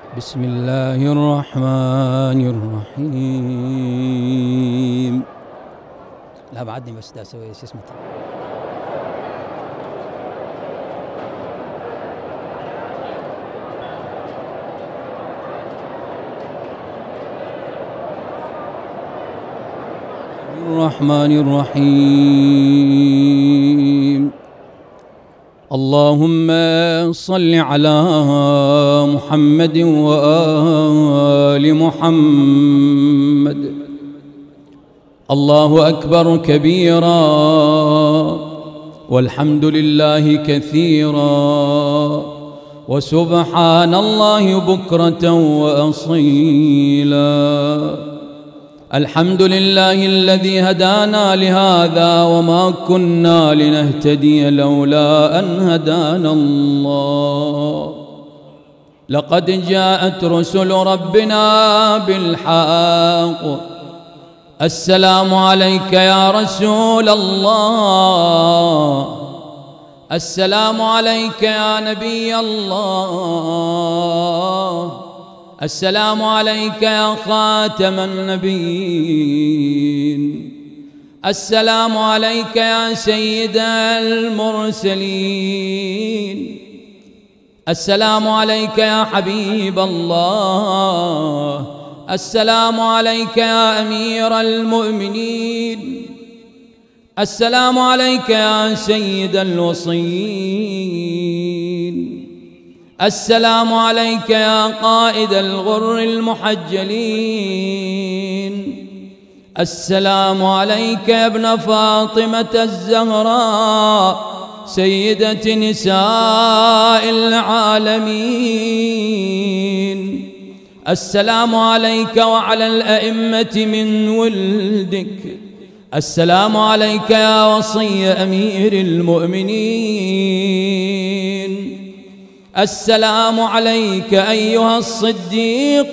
بسم الله الرحمن الرحيم. لا بعدني بس دا اسوي شو اسمه. الرحمن الرحيم. اللهم صل على محمد وآل محمد. الله أكبر كبيرا والحمد لله كثيرا وسبحان الله بكرة وأصيلا. الحمد لله الذي هدانا لهذا وما كنا لنهتدي لولا أن هدانا الله. لقد جاءت رسل ربنا بالحق. السلام عليك يا رسول الله، السلام عليك يا نبي الله، السلام عليك يا خاتم النبيين، السلام عليك يا سيد المرسلين، السلام عليك يا حبيب الله، السلام عليك يا أمير المؤمنين، السلام عليك يا سيد الوصيين، السلام عليك يا قائد الغر المحجلين، السلام عليك يا ابن فاطمة الزهراء سيدة نساء العالمين، السلام عليك وعلى الأئمة من ولدك، السلام عليك يا وصي أمير المؤمنين، السلام عليك أيها الصديق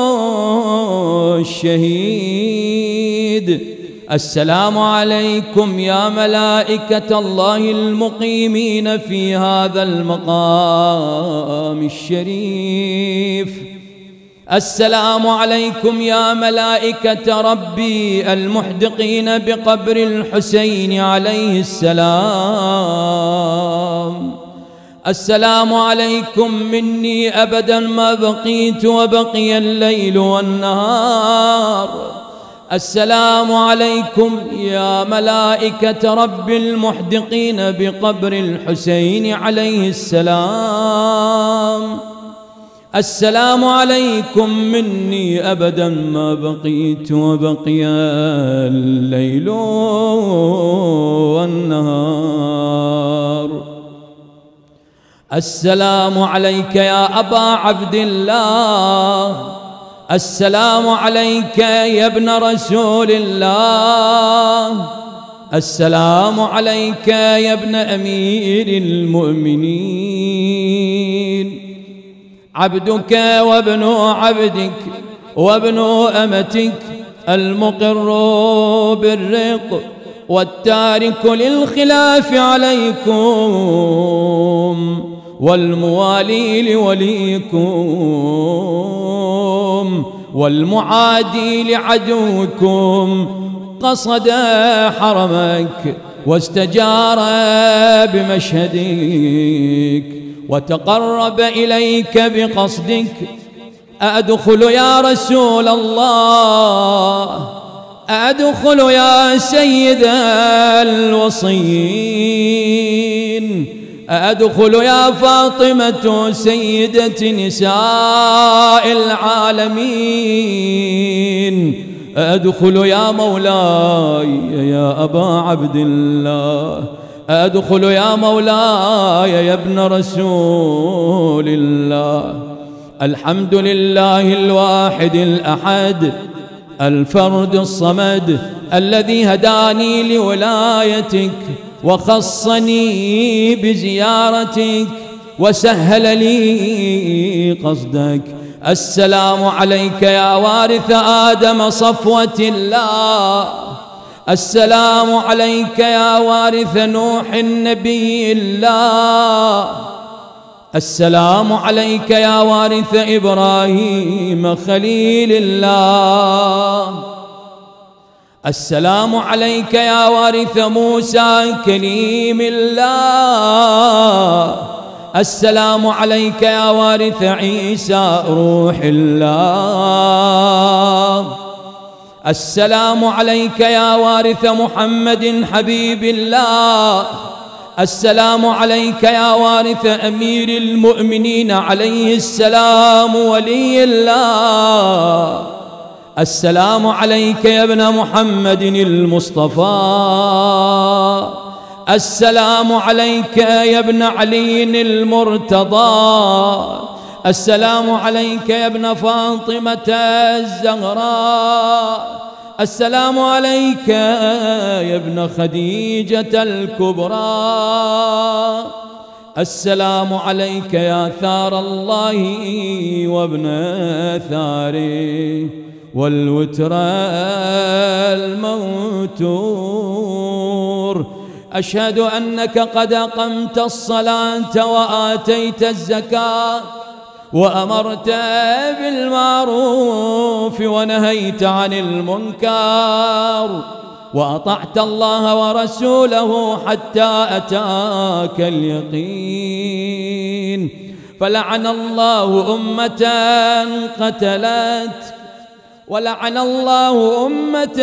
الشهيد، السلام عليكم يا ملائكة الله المقيمين في هذا المقام الشريف، السلام عليكم يا ملائكة ربي المحدقين بقبر الحسين عليه السلام، السلام عليكم مني أبدا ما بقيت وبقي الليل والنهار، السلام عليكم يا ملائكة رب المحدقين بقبر الحسين عليه السلام، السلام عليكم مني أبدا ما بقيت وبقي الليل والنهار. السلام عليك يا أبا عبد الله، السلام عليك يا ابن رسول الله، السلام عليك يا ابن أمير المؤمنين، عبدك وابن عبدك وابن أمتك المقر بالرق والتارك للخلاف عليكم والموالي لوليكم والمعادي لعدوكم، قصد حرمك واستجار بمشهدك وتقرب إليك بقصدك. أدخل يا رسول الله، أدخل يا سيد الوصيين، أدخل يا فاطمة سيدة نساء العالمين، أدخل يا مولاي يا أبا عبد الله، أدخل يا مولاي يا ابن رسول الله. الحمد لله الواحد الأحد الفرد الصمد الذي هداني لولايتك وخصني بزيارتك وسهل لي قصدك. السلام عليك يا وارث آدم صفوة الله، السلام عليك يا وارث نوح النبي الله، السلام عليك يا وارث إبراهيم خليل الله. السلام عليك يا وارث موسى كليم الله. السلام عليك يا وارث عيسى روح الله. السلام عليك يا وارث محمد حبيب الله. السلام عليك يا وارث أمير المؤمنين عليه السلام ولي الله. السلام عليك يا ابن محمد المصطفى. السلام عليك يا ابن علي المرتضى. السلام عليك يا ابن فاطمة الزهراء. السلام عليك يا ابن خديجة الكبرى. السلام عليك يا ثار الله وابن ثاره والوتر الموتور. أشهد أنك قد أقمت الصلاة وآتيت الزكاة وأمرت بالمعروف ونهيت عن المنكر وأطعت الله ورسوله حتى أتاك اليقين. فلعن الله أمة قتلت، ولعن الله أمة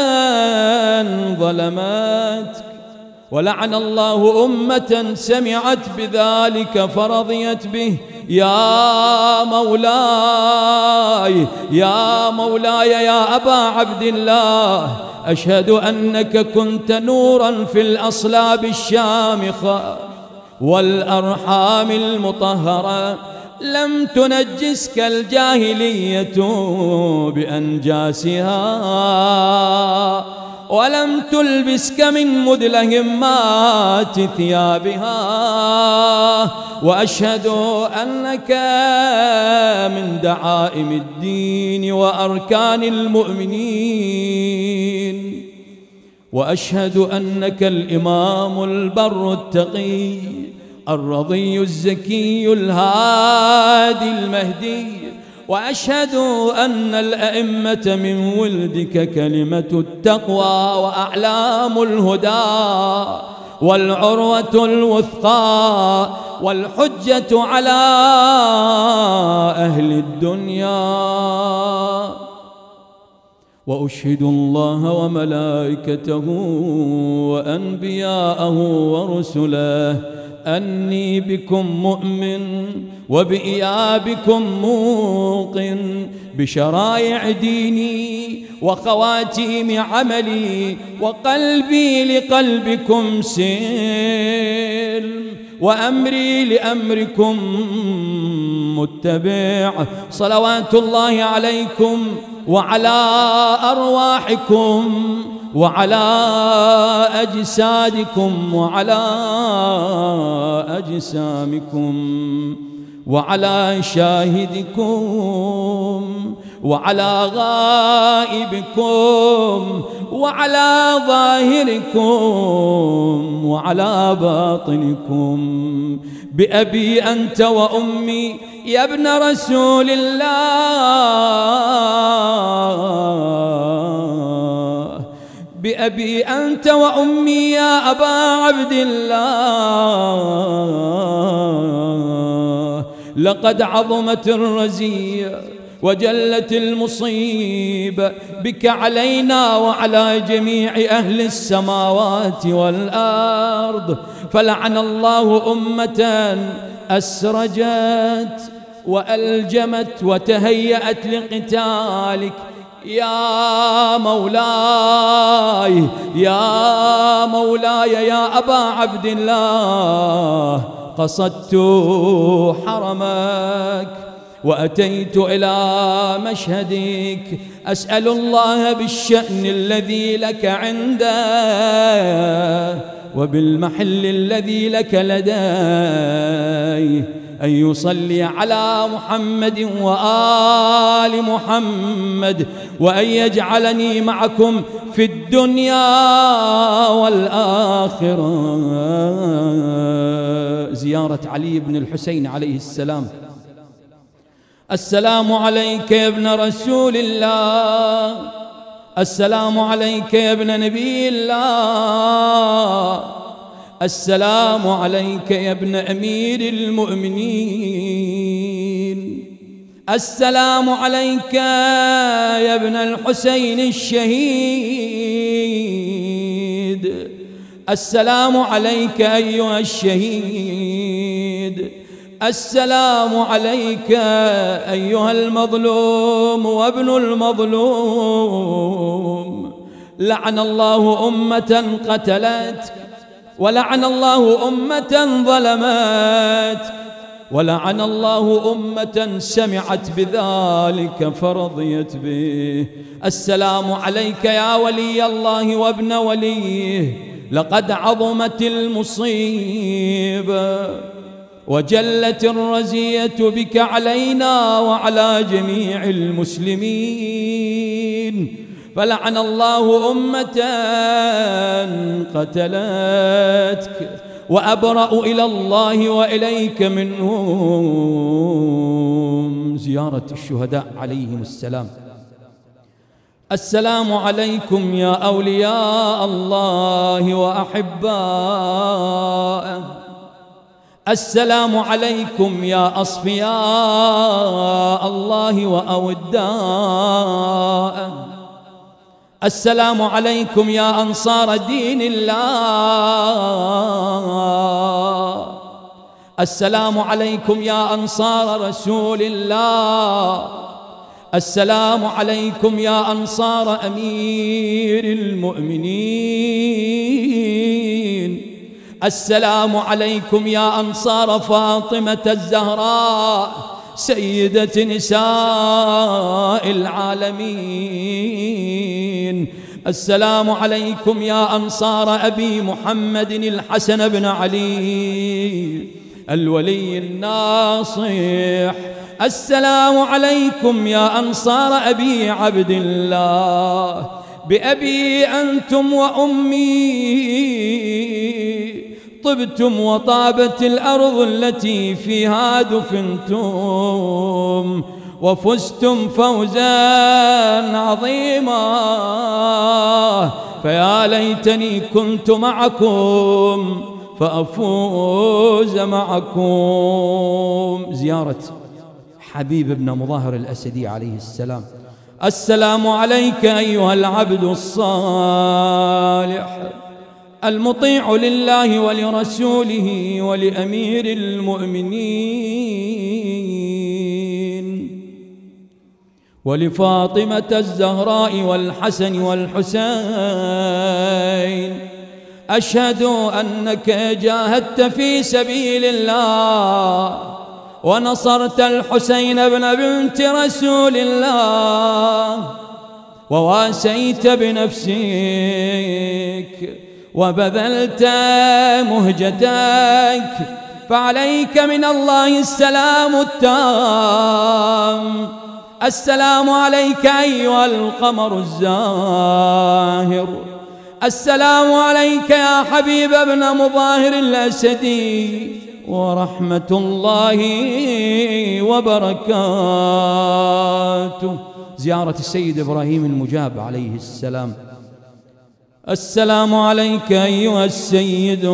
ظلمت، ولعن الله أمة سمعت بذلك فرضيت به. يا مولاي يا مولاي يا أبا عبد الله، أشهد أنك كنت نورا في الأصلاب الشامخة والأرحام المطهرة، لم تنجسك الجاهلية بأنجاسها ولم تلبسك من مدلهمات ثيابها. وأشهد أنك من دعائم الدين وأركان المؤمنين. وأشهد أنك الإمام البر التقي الرضي الزكي الهادي المهدي. وأشهد أن الأئمة من ولدك كلمة التقوى وأعلام الهدى والعروة الوثقى والحجة على أهل الدنيا. وأشهد الله وملائكته وأنبياءه ورسله أني بكم مؤمن وبإيابكم موقن بشرائع ديني وخواتيم عملي، وقلبي لقلبكم سلم وأمري لأمركم متبع. صلوات الله عليكم وعلى أرواحكم وعلى أجسادكم وعلى أجسامكم وعلى شاهدكم وعلى غائبكم وعلى ظاهركم وعلى باطنكم. بأبي أنت وأمي يا ابن رسول الله، بأبي أنت وأمي يا أبا عبد الله. لقد عظمت الرزية وجلت المصيبة بك علينا وعلى جميع أهل السماوات والأرض. فلعن الله أمة أسرجت وألجمت وتهيأت لقتالك. يا مولاي يا مولاي يا أبا عبد الله، قصدت حرمك وأتيت إلى مشهدك، أسأل الله بالشأن الذي لك عنده وبالمحل الذي لك لديه أن يصلي على محمد وآل محمد، وأن يجعلني معكم في الدنيا والآخرة. زيارة علي بن الحسين عليه السلام. السلام عليك يا ابن رسول الله، السلام عليك يا ابن نبي الله، السلام عليك يا ابن أمير المؤمنين، السلام عليك يا ابن الحسين الشهيد، السلام عليك أيها الشهيد، السلام عليك أيها المظلوم وابن المظلوم. لعن الله أمة قتلتك، ولعن الله أمة ظلمتك، ولعن الله أمة سمعت بذلك فرضيت به. السلام عليك يا ولي الله وابن وليه، لقد عظمت المصيبة وجلت الرزية بك علينا وعلى جميع المسلمين، فلعن الله أمة قتلتك، وأبرأ إلى الله وإليك منهم. زيارة الشهداء عليهم السلام. السلام عليكم يا أولياء الله وأحباءه، السلام عليكم يا أصفياء الله وأوداءه، السلام عليكم يا أنصار دين الله، السلام عليكم يا أنصار رسول الله، السلام عليكم يا أنصار أمير المؤمنين، السلام عليكم يا أنصار فاطمة الزهراء سيدة نساء العالمين، السلام عليكم يا أنصار أبي محمد الحسن بن علي الولي الناصح، السلام عليكم يا أنصار أبي عبد الله، بأبي أنتم وأمي طبتم وطابت الأرض التي فيها دفنتم، وفزتم فوزا عظيما، فيا ليتني كنت معكم فأفوز معكم. زيارة حبيب بن مظاهر الأسدي عليه السلام. السلام عليك أيها العبد الصالح المطيع لله ولرسوله ولأمير المؤمنين ولفاطمة الزهراء والحسن والحسين، أشهد أنك جاهدت في سبيل الله ونصرت الحسين بن بنت رسول الله، وواسيت بنفسك وبذلت مهجتك، فعليك من الله السلام التام. السلام عليك أيها القمر الزاهر، السلام عليك يا حبيب بن مظاهر الأسدي، ورحمة الله وبركاته. زيارة السيد إبراهيم المجاب عليه السلام. السلام عليك أيها السيد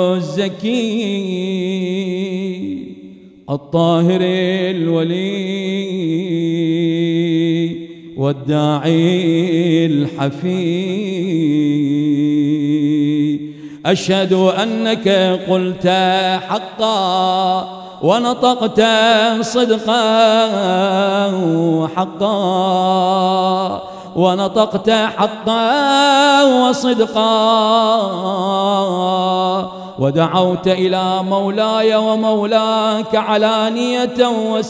الزكي الطاهر الولي والداعي الحفي، أشهد أنك قلت حقا ونطقت صدقا حقا، ونطقت حقا وصدقا، ودعوت إلى مولاي ومولاك علانية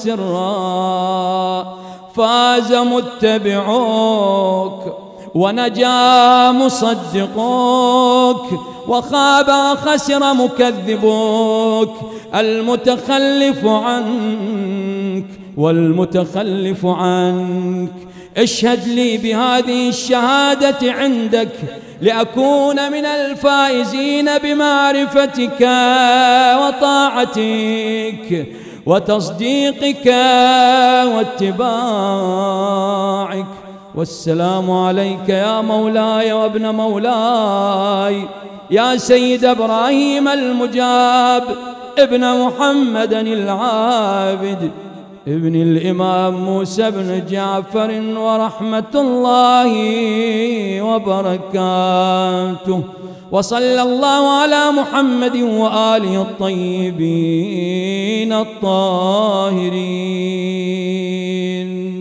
وسرا، فاز متبعوك ونجا مصدقوك، وخاب وخسر مكذبوك، المتخلف عنك والمتخلف عنك. اشهد لي بهذه الشهادة عندك لأكون من الفائزين بمعرفتك وطاعتك وتصديقك واتباعك. والسلام عليك يا مولاي وابن مولاي يا سيد إبراهيم المجاب ابن محمد العابد ابن الإمام موسى بن جعفر ورحمة الله وبركاته. وصلى الله على محمد وآله الطيبين الطاهرين.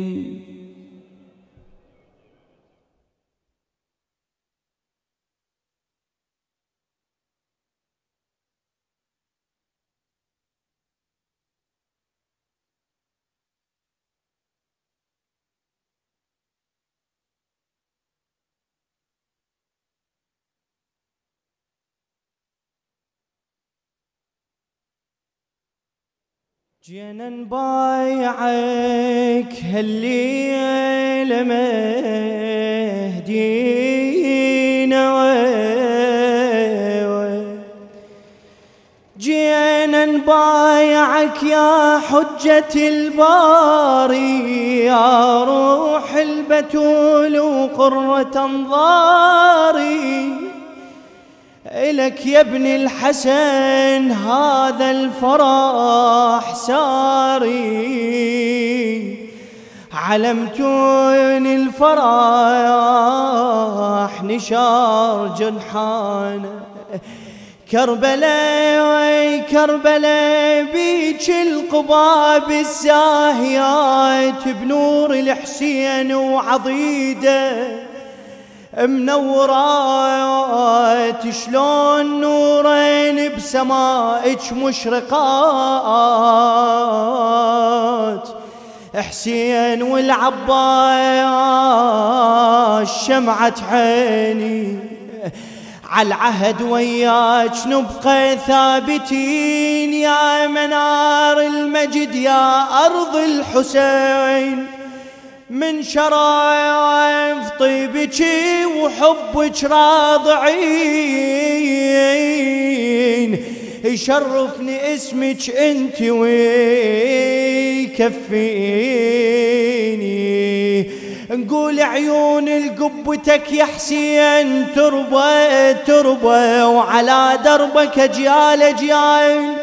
جينا نبايعك هالليلة مهدينا جينا نبايعك يا حجة الباري يا روح البتول وقرة انظاري. إلك يا ابن الحسن هذا الفرح ساري علمتون الفرح نشار جنحانه. كربلاء كربلاء بيك القباب الزاهيات بنور الحسين وعضيده منورات شلون نورين بسمائك مشرقات. حسين والعباس شمعة عيني عالعهد وياك نبقى ثابتين يا منار المجد يا أرض الحسين. من شرايف طيبك وحبك راضعين يشرفني اسمك انت ويكفيني. نقول عيون القبتك يا حسين تربة تربة وعلى دربك اجيال اجيال